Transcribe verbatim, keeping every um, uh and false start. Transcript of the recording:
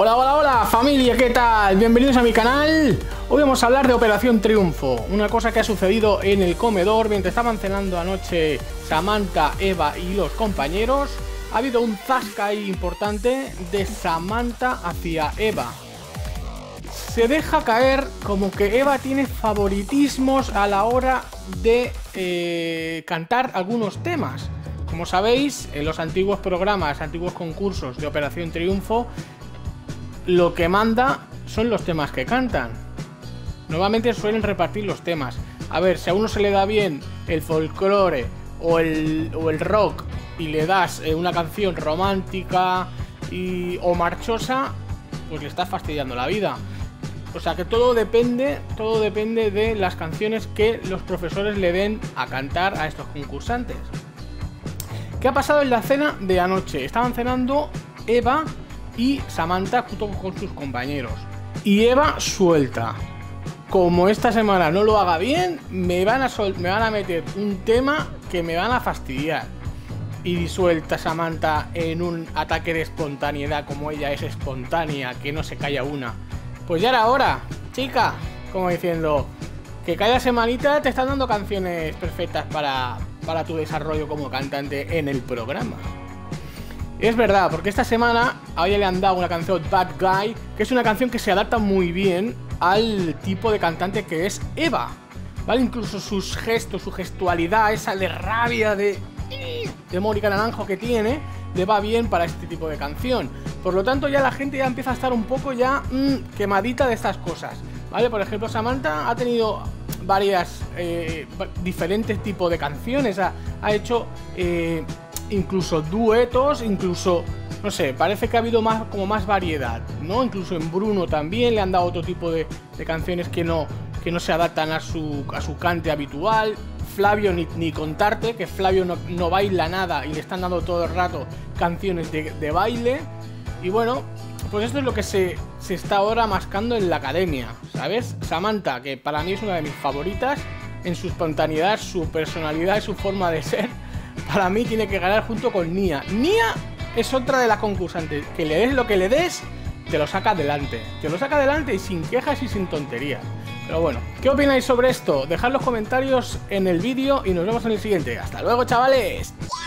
Hola, hola, hola familia, ¿qué tal? Bienvenidos a mi canal. Hoy vamos a hablar de Operación Triunfo, una cosa que ha sucedido en el comedor mientras estaban cenando anoche Samantha, Eva y los compañeros. Ha habido un zasca ahí importante de Samantha hacia Eva. Se deja caer como que Eva tiene favoritismos a la hora de eh, cantar algunos temas. Como sabéis, en los antiguos programas, antiguos concursos de Operación Triunfo, lo que manda son los temas que cantan. Normalmente suelen repartir los temas. A ver, si a uno se le da bien el folclore o el, o el rock y le das eh, una canción romántica y, o marchosa, pues le estás fastidiando la vida. O sea que todo depende, todo depende de las canciones que los profesores le den a cantar a estos concursantes. ¿Qué ha pasado en la cena de anoche? Estaban cenando Eva y Samantha junto con sus compañeros. Y Eva suelta: como esta semana no lo haga bien, me van a, sol me van a meter un tema que me van a fastidiar. Y suelta Samantha en un ataque de espontaneidad, como ella es espontánea, que no se calla una. Pues ya era hora, chica, como diciendo que cada semanita te están dando canciones perfectas para, para tu desarrollo como cantante en el programa. Es verdad, porque esta semana a ella le han dado una canción, Bad Guy, que es una canción que se adapta muy bien al tipo de cantante que es Eva, ¿vale? Incluso sus gestos, su gestualidad, esa de rabia, de, de Mónica Naranjo que tiene, le va bien para este tipo de canción. Por lo tanto, ya la gente ya empieza a estar un poco ya mmm, quemadita de estas cosas, ¿vale? Por ejemplo, Samantha ha tenido varias eh, diferentes tipos de canciones, ha, ha hecho eh, incluso duetos, incluso, no sé, parece que ha habido más, como más variedad, ¿no? Incluso en Bruno también le han dado otro tipo de, de canciones que no, que no se adaptan a su, a su cante habitual. Flavio ni, ni contarte, que Flavio no, no baila nada y le están dando todo el rato canciones de, de baile. Y bueno, pues esto es lo que se, se está ahora mascando en la academia, ¿sabes? Samantha, que para mí es una de mis favoritas, en su espontaneidad, su personalidad y su forma de ser, para mí tiene que ganar junto con Nia. Nia es otra de las concursantes, que le des lo que le des, te lo saca adelante. Te lo saca adelante y sin quejas y sin tonterías. Pero bueno, ¿qué opináis sobre esto? Dejad los comentarios en el vídeo y nos vemos en el siguiente. ¡Hasta luego, chavales!